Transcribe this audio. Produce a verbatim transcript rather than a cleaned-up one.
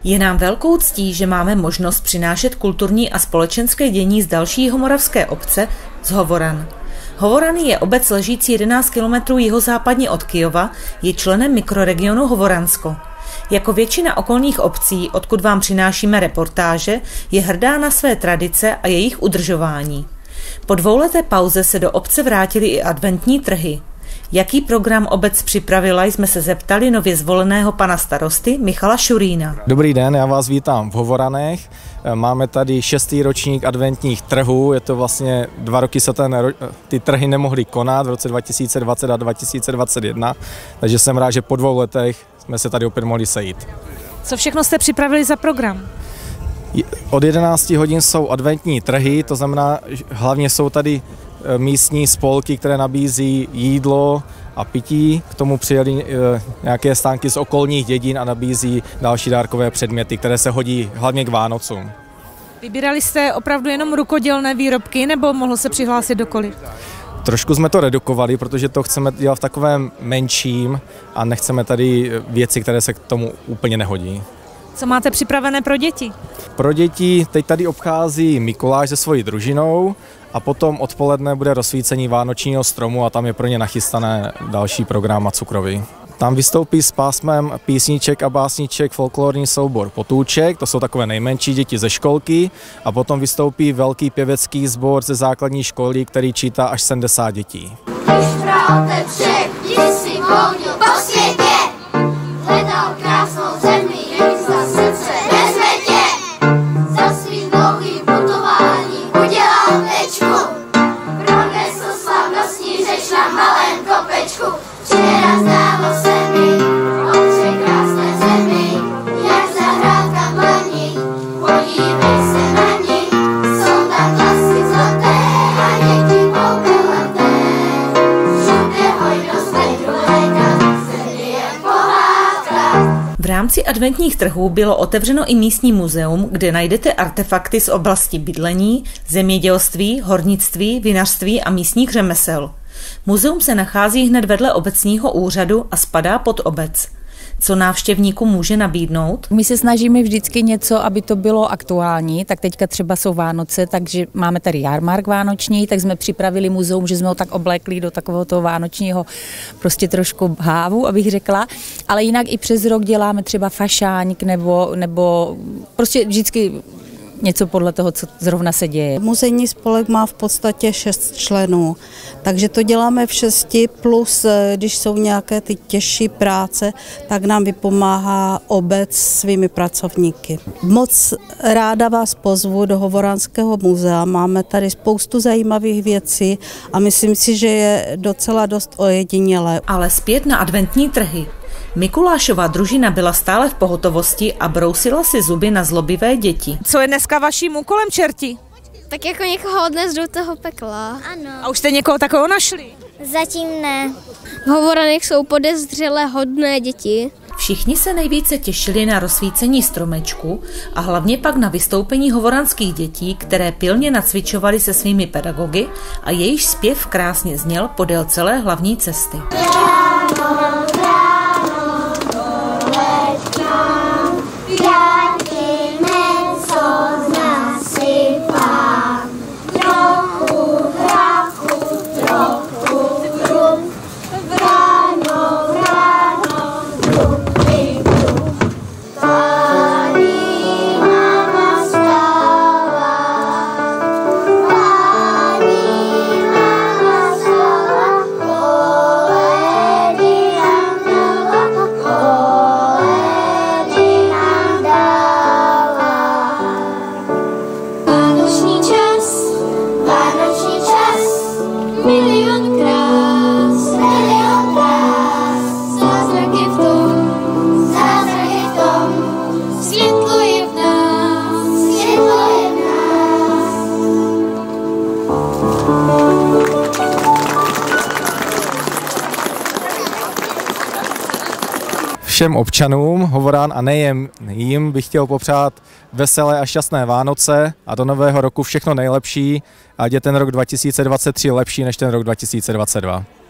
Je nám velkou ctí, že máme možnost přinášet kulturní a společenské dění z další jihomoravské obce, z Hovoran. Hovorany je obec ležící jedenáct kilometrů jihozápadně od Kyjova, je členem mikroregionu Hovoransko. Jako většina okolních obcí, odkud vám přinášíme reportáže, je hrdá na své tradice a jejich udržování. Po dvouleté pauze se do obce vrátily i adventní trhy. Jaký program obec připravila, jsme se zeptali nově zvoleného pana starosty Michala Šurína. Dobrý den, já vás vítám v Hovoranech. Máme tady šestý ročník adventních trhů, je to vlastně dva roky se ten, ty trhy nemohly konat v roce dva tisíce dvacet a dva tisíce dvacet jedna, takže jsem rád, že po dvou letech jsme se tady opět mohli sejít. Co všechno jste připravili za program? Od jedenácti hodin jsou adventní trhy, to znamená, hlavně jsou tady místní spolky, které nabízí jídlo a pití. K tomu přijeli nějaké stánky z okolních dědin a nabízí další dárkové předměty, které se hodí hlavně k Vánocům. Vybírali jste opravdu jenom rukodělné výrobky, nebo mohl se přihlásit dokoliv? Trošku jsme to redukovali, protože to chceme dělat v takovém menším a nechceme tady věci, které se k tomu úplně nehodí. Co máte připravené pro děti? Pro děti teď tady obchází Mikuláš se svojí družinou a potom odpoledne bude rozsvícení vánočního stromu a tam je pro ně nachystané další program a cukroví. Tam vystoupí s pásmem písniček a básniček folklorní soubor Potůček, to jsou takové nejmenší děti ze školky, a potom vystoupí velký pěvecký sbor ze základní školy, který čítá až sedmdesát dětí. V rámci adventních trhů bylo otevřeno i místní muzeum, kde najdete artefakty z oblasti bydlení, zemědělství, hornictví, vinařství a místních řemesel. Muzeum se nachází hned vedle obecního úřadu a spadá pod obec. Co návštěvníkům může nabídnout? My se snažíme vždycky něco, aby to bylo aktuální, tak teďka třeba jsou Vánoce, takže máme tady jarmark vánoční, tak jsme připravili muzeum, že jsme ho tak oblékli do takového toho vánočního prostě trošku hávu, abych řekla, ale jinak i přes rok děláme třeba fašáňk nebo, nebo prostě vždycky něco podle toho, co zrovna se děje. Muzejní spolek má v podstatě šest členů, takže to děláme v šesti, plus když jsou nějaké ty těžší práce, tak nám vypomáhá obec svými pracovníky. Moc ráda vás pozvu do Hovoranského muzea, máme tady spoustu zajímavých věcí a myslím si, že je docela dost ojedinělé. Ale zpět na adventní trhy. Mikulášova družina byla stále v pohotovosti a brousila si zuby na zlobivé děti. Co je dneska vaším úkolem, čerti? Tak jako někoho odnes do toho pekla. Ano. A už jste někoho takového našli? Zatím ne. V Hovoranech jsou podezřelé hodné děti. Všichni se nejvíce těšili na rozsvícení stromečku a hlavně pak na vystoupení hovoranských dětí, které pilně nacvičovaly se svými pedagogy a jejich zpěv krásně zněl podél celé hlavní cesty. Všem občanům Hovoran a nejen jim bych chtěl popřát veselé a šťastné Vánoce a do nového roku všechno nejlepší, ať je ten rok dva tisíce dvacet tři lepší než ten rok dva tisíce dvacet dva.